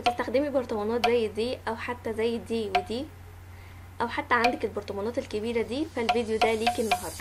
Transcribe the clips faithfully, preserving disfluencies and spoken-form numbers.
بتستخدمي برطمانات زي دي او حتى زي دي ودي، او حتى عندك البرطمانات الكبيرة دي، فالفيديو ده ليكي النهاردة.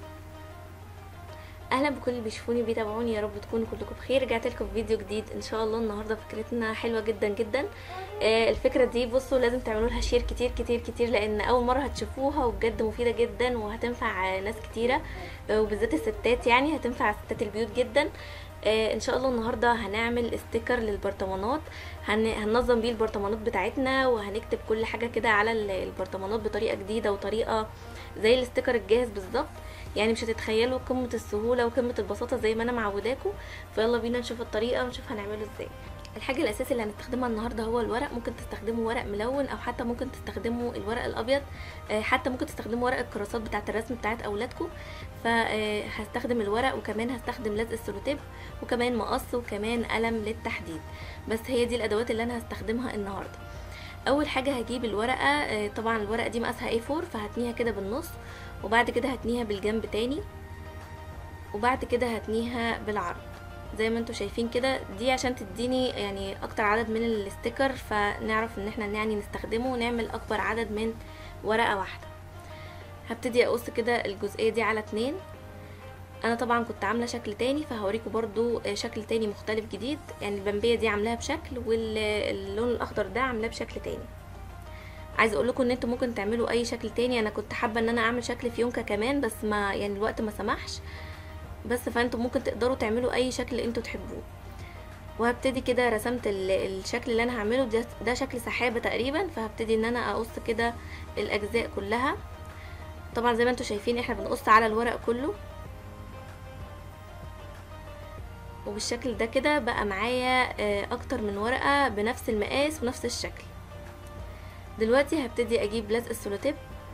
اهلا بكل اللي بيشوفوني بيتابعوني، يا رب تكونوا كلكم بخير. رجعت لكم في فيديو جديد ان شاء الله. النهارده فكرتنا حلوه جدا جدا. آه الفكره دي بصوا لازم تعملوا لها شير كتير كتير كتير، لان اول مره هتشوفوها وبجد مفيده جدا وهتنفع ناس كتيره، آه وبالذات الستات، يعني هتنفع ستات البيوت جدا. آه ان شاء الله النهارده هنعمل استيكر للبرطمانات، هن... هننظم بيه البرطمانات بتاعتنا، وهنكتب كل حاجه كده على البرطمانات بطريقه جديده وطريقه زي الاستيكر الجاهز بالظبط. يعني مش هتتخيلوا قمه السهوله وقمه البساطه زي ما انا معوداكم. فيلا بينا نشوف الطريقه ونشوف هنعمله ازاي. الحاجه الاساسيه اللي هنستخدمها النهارده هو الورق. ممكن تستخدموا ورق ملون او حتى ممكن تستخدموا الورق الابيض، حتى ممكن تستخدموا ورق الكراسات بتاعه الرسم بتاعه اولادكم. فهستخدم الورق، وكمان هستخدم لزق السلوتيب، وكمان مقص، وكمان قلم للتحديد. بس هي دي الادوات اللي انا هستخدمها النهارده. اول حاجه هجيب الورقه، طبعا الورقه دي مقاسها إيه فور، فهتنيها كده بالنص، وبعد كده هتنيها بالجنب تاني، وبعد كده هتنيها بالعرض زي ما انتوا شايفين كده. دي عشان تديني يعني اكتر عدد من الاستيكر، فنعرف ان احنا يعني نستخدمه ونعمل اكبر عدد من ورقة واحدة. هبتدي اقص كده الجزئية دي على اتنين. انا طبعا كنت عاملة شكل تاني، فهوريكم برضو شكل تاني مختلف جديد. يعني البمبية دي عاملاها بشكل، واللون الاخضر ده عاملاه بشكل تاني. عايزه اقول لكم ان انتوا ممكن تعملوا اي شكل تاني. انا كنت حابه ان انا اعمل شكل فيونكه كمان، بس ما يعني الوقت ما سمحش، بس فانتوا ممكن تقدروا تعملوا اي شكل انتوا تحبوه. وهبتدي كده رسمت الشكل اللي انا هعمله ده, ده شكل سحابه تقريبا. فهبتدي ان انا اقص كده الاجزاء كلها. طبعا زي ما انتوا شايفين احنا بنقص على الورق كله، وبالشكل ده كده بقى معايا اكتر من ورقه بنفس المقاس ونفس الشكل. دلوقتي هبتدي اجيب لزق السلوتيب.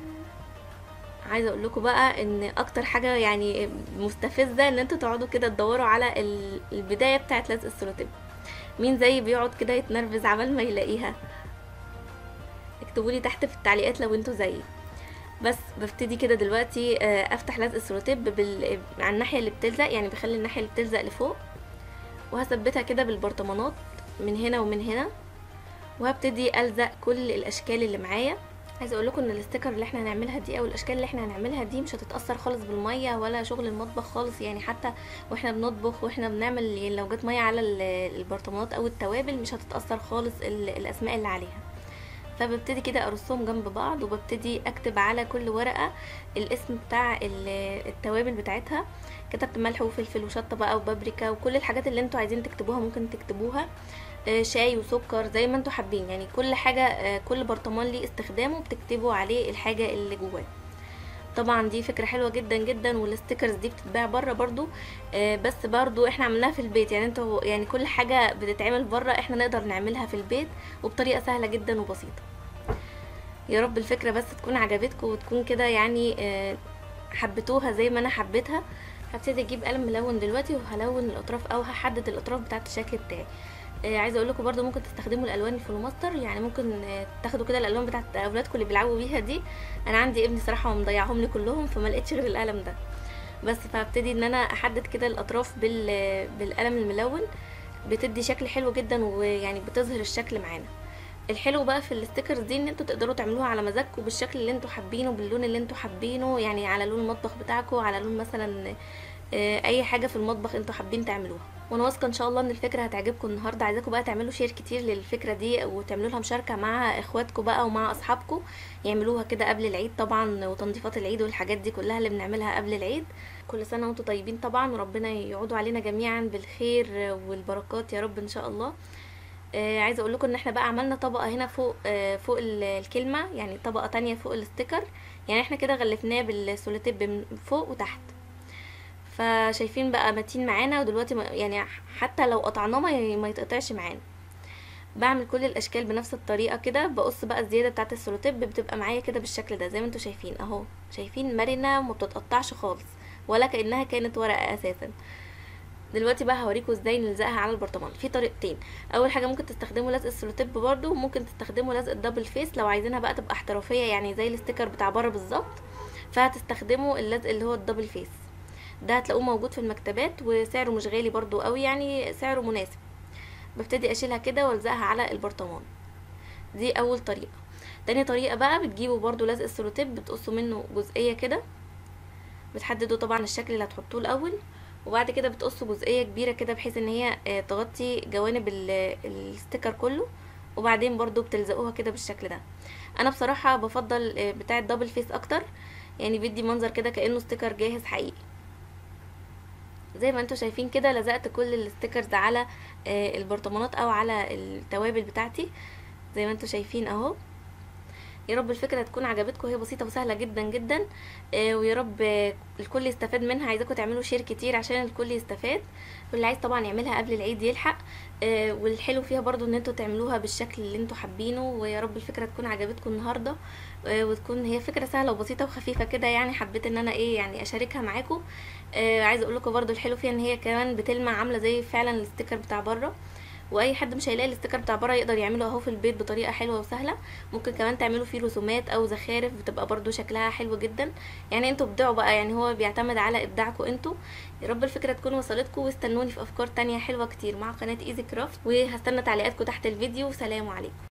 عايزه اقول لكم بقى ان اكتر حاجه يعني مستفزه ان انتوا تقعدوا كده تدوروا على البدايه بتاعه لزق السلوتيب. مين زي بيقعد كده يتنرفز عبال ما يلاقيها؟ اكتبوا لي تحت في التعليقات لو انتوا زيي. بس ببتدي كده دلوقتي افتح لزق السلوتيب بال... على الناحيه اللي بتلزق، يعني بخلي الناحيه اللي بتلزق لفوق، وهثبتها كده بالبرطمانات من هنا ومن هنا، وهبتدي الزق كل الاشكال اللي معايا. عايزه اقول لكم ان الاستيكر اللي احنا هنعملها دي او الاشكال اللي احنا هنعملها دي مش هتتاثر خالص بالميه ولا شغل المطبخ خالص. يعني حتى واحنا بنطبخ واحنا بنعمل، يعني لو جت ميه على البرطمانات او التوابل مش هتتاثر خالص الاسماء اللي عليها. فببتدي كده ارصهم جنب بعض، وببتدي اكتب على كل ورقه الاسم بتاع التوابل بتاعتها. كتبت ملح وفلفل وشطه بقى وبابريكا وكل الحاجات اللي انتوا عايزين تكتبوها ممكن تكتبوها، شاي وسكر زي ما انتوا حابين. يعني كل حاجه، كل برطمان ليه استخدامه بتكتبوا عليه الحاجه اللي جواه. طبعا دي فكره حلوه جدا جدا، والاستيكرز دي بتتباع بره برضو، بس برضو احنا عملناها في البيت. يعني انتوا يعني كل حاجه بتتعمل بره احنا نقدر نعملها في البيت وبطريقه سهله جدا وبسيطه. يا رب الفكره بس تكون عجبتكم وتكون كده يعني حبيتوها زي ما انا حبيتها. هبتدي اجيب قلم ملون دلوقتي، وهلون الاطراف او هحدد الاطراف بتاعه الشكل بتاعي. آه عايزه اقول لكم برده ممكن تستخدموا الالوان الفلوماستر. يعني ممكن آه تاخدوا كده الالوان بتاعه اولادكم اللي بيلعبوا بيها دي. انا عندي ابني صراحه ومضيعهم لي كلهم، فما لقيتش غير القلم ده بس. فهبتدي ان انا احدد كده الاطراف بال بالقلم الملون. بتدي شكل حلو جدا، ويعني بتظهر الشكل معانا. الحلو بقى في الاستيكرز دي ان انتوا تقدروا تعملوها على مزاجكم بالشكل اللي انتوا حابينه، باللون اللي انتوا حابينه، يعني على لون المطبخ بتاعكم، على لون مثلا اي حاجه في المطبخ انتوا حابين تعملوها. وانا واثقه ان شاء الله ان الفكره هتعجبكم النهارده. عايزاكم بقى تعملوا شير كتير للفكره دي، وتعملوا لها مشاركه مع اخواتكم بقى ومع اصحابكم. يعملوها كده قبل العيد طبعا، وتنظيفات العيد والحاجات دي كلها اللي بنعملها قبل العيد. كل سنه وانتم طيبين طبعا، وربنا يعودوا علينا جميعا بالخير والبركات يا رب ان شاء الله. آه عايزه اقول لكم ان احنا بقى عملنا طبقه هنا فوق، آه فوق الكلمه، يعني طبقه تانية فوق الاستيكر. يعني احنا كده غلفناه بالسولوتيب من فوق وتحت. فشايفين بقى متين معانا، ودلوقتي يعني حتى لو قطعناه ما يتقطعش معانا. بعمل كل الاشكال بنفس الطريقه كده. بقص بقى الزياده بتاعه السولوتيب بتبقى معايا كده بالشكل ده زي ما انتوا شايفين اهو. شايفين مرنه وما بتتقطعش خالص، ولا كانها كانت ورقه اساسا. دلوقتي بقى هوريكم ازاي نلزقها على البرطمان. في طريقتين. اول حاجه ممكن تستخدموا لزق السولوتيب برده، وممكن تستخدموا لزق الدبل فيس لو عايزينها بقى تبقى احترافيه، يعني زي الاستيكر بتاع بره بالظبط. فهتستخدموا اللزق اللي هو الدبل فيس ده، هتلاقوه موجود في المكتبات، وسعره مش غالي برضو قوي، يعني سعره مناسب. ببتدي اشيلها كده والزقها على البرطمان. دي اول طريقه. تاني طريقه بقى بتجيبوا برضو لزق السولوتيب، بتقصوا منه جزئيه كده، بتحددوا طبعا الشكل اللي هتحطوه الاول، وبعد كده بتقصوا جزئيه كبيره كده بحيث ان هي تغطي جوانب الستيكر كله، وبعدين برضو بتلزقوها كده بالشكل ده. انا بصراحه بفضل بتاع الدبل فيس اكتر، يعني بيدي منظر كده كانه ستيكر جاهز حقيقي. زي ما انتوا شايفين كده لزقت كل الستيكرز على البرطمانات او على التوابل بتاعتي زي ما انتوا شايفين اهو. يا رب الفكره تكون عجبتكم، هي بسيطه وسهله جدا جدا، ويا رب الكل يستفاد منها. عايزاكم تعملوا شير كتير عشان الكل يستفاد، واللي عايز طبعا يعملها قبل العيد يلحق. والحلو فيها برضو ان انتوا تعملوها بالشكل اللي انتوا حابينه. ويا رب الفكره تكون عجبتكم النهارده، وتكون هي فكره سهله وبسيطه وخفيفه كده، يعني حبيت ان انا ايه يعني اشاركها معاكم. عايزه اقول لكم برضو الحلو فيها ان هي كمان بتلمع عامله زي فعلا الستيكر بتاع بره، واي حد مش هيلاقي الاستيكر بتاع بره يقدر يعمله اهو في البيت بطريقه حلوه وسهله. ممكن كمان تعملوا فيه رسومات او زخارف بتبقى برضو شكلها حلو جدا. يعني انتوا ابدعوا بقى، يعني هو بيعتمد على ابداعكم انتوا. يا رب الفكره تكون وصلتكم، واستنوني في افكار تانية حلوه كتير مع قناه ايزي كرافت، وهستنى تعليقاتكم تحت الفيديو. وسلام عليكم.